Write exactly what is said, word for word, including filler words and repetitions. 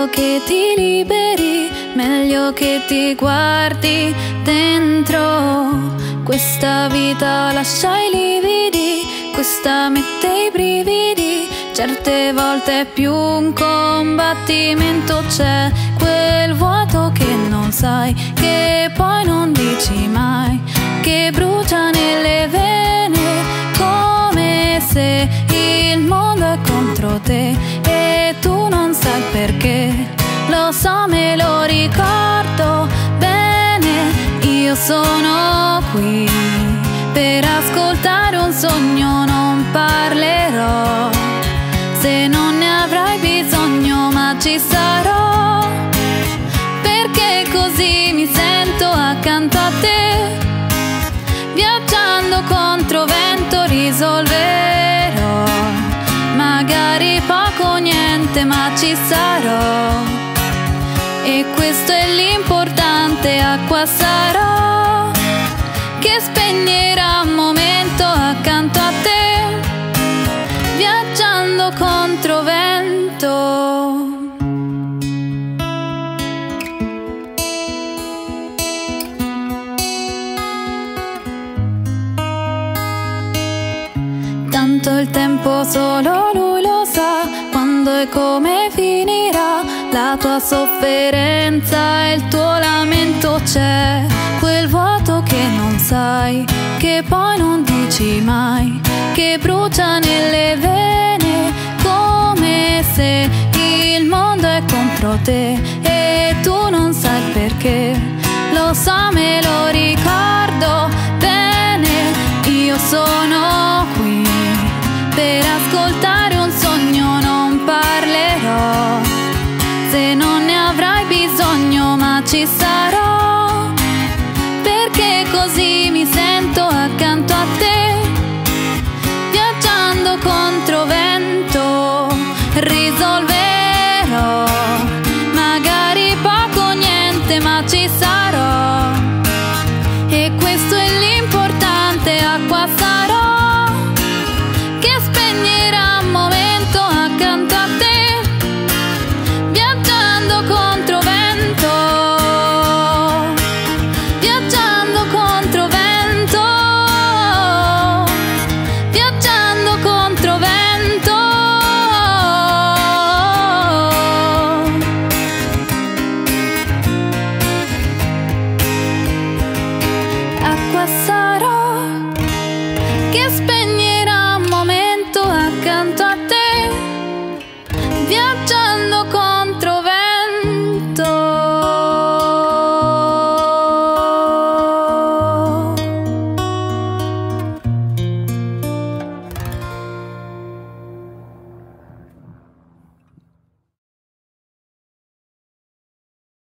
meglio che ti liberi, meglio che ti guardi dentro. Questa vita lascia i lividi, questa mette i brividi. Certe volte è più un combattimento, c'è quel vuoto che non sai, che poi non dici mai, che brucia nelle vene, come se il mondo è contro te e tu non sai perché. Lo so, me lo ricordo bene, io sono qui per ascoltare un sogno, non parlerò se non ne avrai bisogno, ma ci sarò, perché così mi sento accanto a te. Viaggiando contro vento risolverò, magari poco o niente, ma ci sarò. E questo è l'importante, acqua sarò, che spegnerà un momento accanto a te, viaggiando contro vento. Tanto il tempo solo lui lo sa, quando e come finirà la tua sofferenza e il tuo lamento. C'è quel vuoto che non sai, che poi non dici mai, che brucia nelle vene, come se il mondo è contro te e tu non sai perché. Lo so, me lo ricordo bene, io sono qui per ascoltare un sogno, non parlerò se non ne avrai bisogno, ma ci sarò, perché così mi sento accanto a te, viaggiando contro vento. Risolverò, magari poco o niente, ma ci